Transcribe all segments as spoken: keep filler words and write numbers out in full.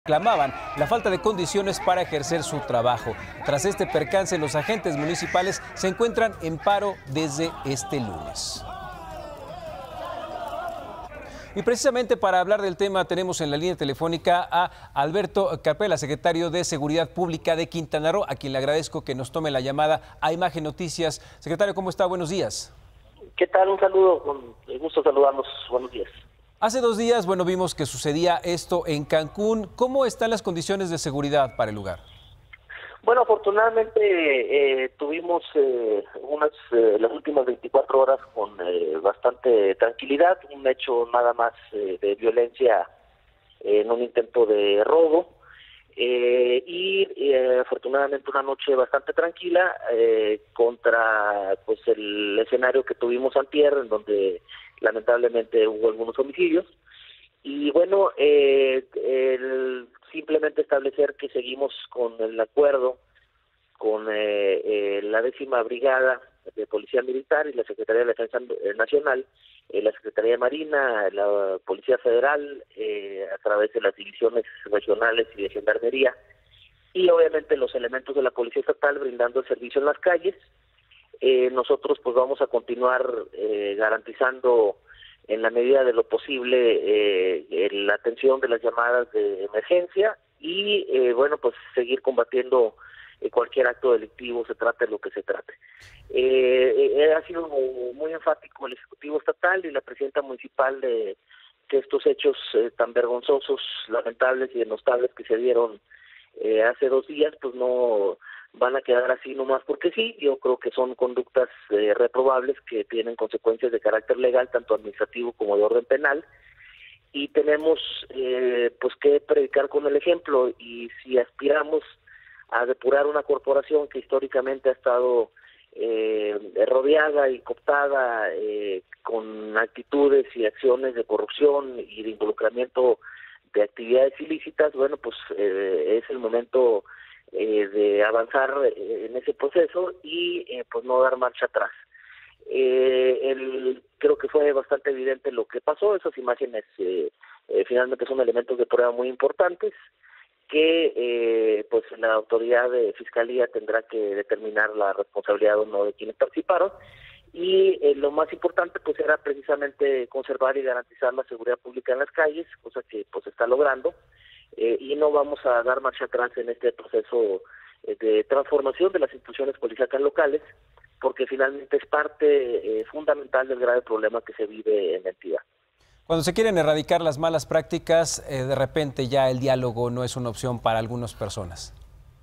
Reclamaban la falta de condiciones para ejercer su trabajo. Tras este percance, los agentes municipales se encuentran en paro desde este lunes. Y precisamente para hablar del tema tenemos en la línea telefónica a Alberto Capella, secretario de Seguridad Pública de Quintana Roo, a quien le agradezco que nos tome la llamada a Imagen Noticias. Secretario, ¿cómo está? Buenos días. ¿Qué tal? Un saludo, con gusto saludarnos. Buenos días. Hace dos días, bueno, vimos que sucedía esto en Cancún. ¿Cómo están las condiciones de seguridad para el lugar? Bueno, afortunadamente eh, tuvimos eh, unas eh, las últimas veinticuatro horas con eh, bastante tranquilidad, un hecho nada más eh, de violencia eh, en un intento de robo eh, y eh, afortunadamente una noche bastante tranquila eh, contra pues el escenario que tuvimos antier, en donde lamentablemente hubo algunos homicidios. Y bueno, eh, el, simplemente establecer que seguimos con el acuerdo con eh, eh, la décima brigada de Policía Militar y la Secretaría de Defensa Nacional, eh, la Secretaría de Marina, la Policía Federal, eh, a través de las divisiones regionales y de Gendarmería, y obviamente los elementos de la Policía Estatal brindando el servicio en las calles. Eh, nosotros pues vamos a continuar eh, garantizando en la medida de lo posible eh, la atención de las llamadas de emergencia y eh, bueno pues seguir combatiendo eh, cualquier acto delictivo, se trate de lo que se trate. Eh, eh, ha sido muy enfático el Ejecutivo Estatal y la Presidenta Municipal de que estos hechos eh, tan vergonzosos, lamentables y denostables que se dieron eh, hace dos días pues no van a quedar así nomás porque sí. Yo creo que son conductas eh, reprobables que tienen consecuencias de carácter legal, tanto administrativo como de orden penal, y tenemos eh, pues que predicar con el ejemplo. Y si aspiramos a depurar una corporación que históricamente ha estado eh, rodeada y cooptada eh, con actitudes y acciones de corrupción y de involucramiento de actividades ilícitas, bueno pues eh, es el momento Eh, de avanzar eh, en ese proceso y eh, pues no dar marcha atrás. Eh, el, creo que fue bastante evidente lo que pasó. Esas imágenes eh, eh, finalmente son elementos de prueba muy importantes que eh, pues la autoridad de fiscalía tendrá que determinar la responsabilidad o no de quienes participaron, y eh, lo más importante pues era precisamente conservar y garantizar la seguridad pública en las calles, cosa que pues está logrando. Eh, y no vamos a dar marcha atrás en este proceso eh, de transformación de las instituciones policíacas locales, porque finalmente es parte eh, fundamental del grave problema que se vive en la entidad. Cuando se quieren erradicar las malas prácticas, eh, de repente ya el diálogo no es una opción para algunas personas.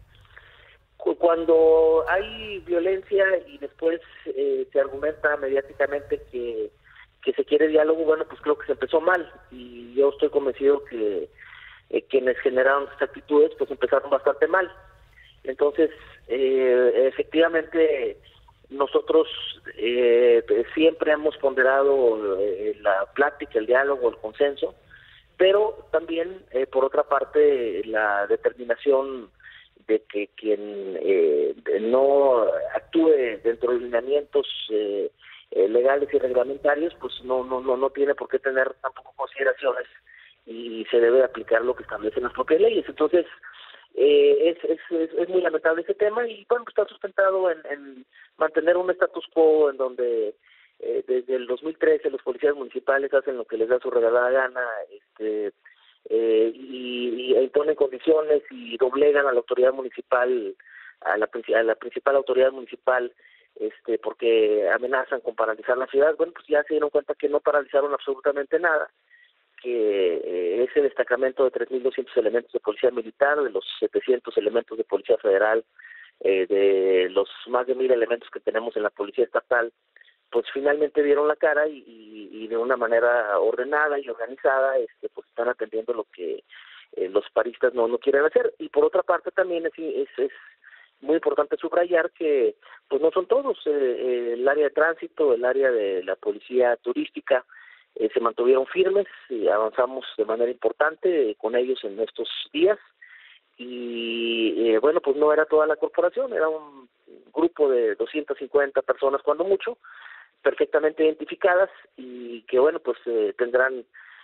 Cuando hay violencia y después eh, se argumenta mediáticamente que, que se quiere diálogo, bueno, pues creo que se empezó mal, y yo estoy convencido que Eh, quienes generaron estas actitudes pues empezaron bastante mal. Entonces eh, efectivamente nosotros eh, siempre hemos ponderado eh, la plática, el diálogo, el consenso, pero también eh, por otra parte la determinación de que quien eh, no actúe dentro de lineamientos eh, eh, legales y reglamentarios pues no no no no tiene por qué tener tampoco consideraciones, y se debe aplicar lo que establecen las propias leyes. Entonces, eh, es, es, es, es muy lamentable ese tema, y bueno, está sustentado en, en mantener un status quo en donde eh, desde el dos mil trece los policías municipales hacen lo que les da su regalada gana, este, eh, y, y imponen condiciones y doblegan a la autoridad municipal, a la, a la principal autoridad municipal, este, porque amenazan con paralizar la ciudad. Bueno, pues ya se dieron cuenta que no paralizaron absolutamente nada, que eh, ese destacamento de tres mil doscientos elementos de policía militar, de los setecientos elementos de policía federal, eh, de los más de mil elementos que tenemos en la policía estatal, pues finalmente dieron la cara y, y, y de una manera ordenada y organizada este, pues están atendiendo lo que eh, los paristas no, no quieren hacer. Y por otra parte también es, es, es muy importante subrayar que pues no son todos, eh, eh, el área de tránsito, el área de la policía turística, Eh, se mantuvieron firmes y avanzamos de manera importante eh, con ellos en estos días. Y eh, bueno, pues no era toda la corporación, era un grupo de doscientas cincuenta personas cuando mucho, perfectamente identificadas, y que bueno, pues eh, tendrán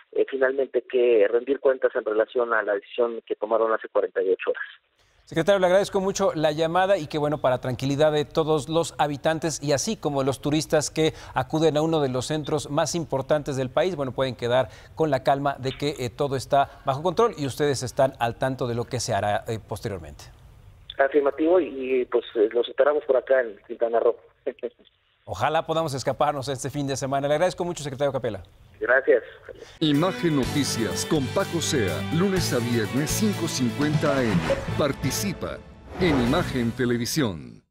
eh, finalmente que rendir cuentas en relación a la decisión que tomaron hace cuarenta y ocho horas. Secretario, le agradezco mucho la llamada y que bueno, para tranquilidad de todos los habitantes y así como los turistas que acuden a uno de los centros más importantes del país, bueno, pueden quedar con la calma de que eh, todo está bajo control y ustedes están al tanto de lo que se hará eh, posteriormente. Afirmativo y, y pues eh, los esperamos por acá en Quintana Roo. Ojalá podamos escaparnos este fin de semana. Le agradezco mucho, secretario Capella. Gracias. Imagen Noticias con Paco Sea, lunes a viernes cinco cincuenta a eme. Participa en Imagen Televisión.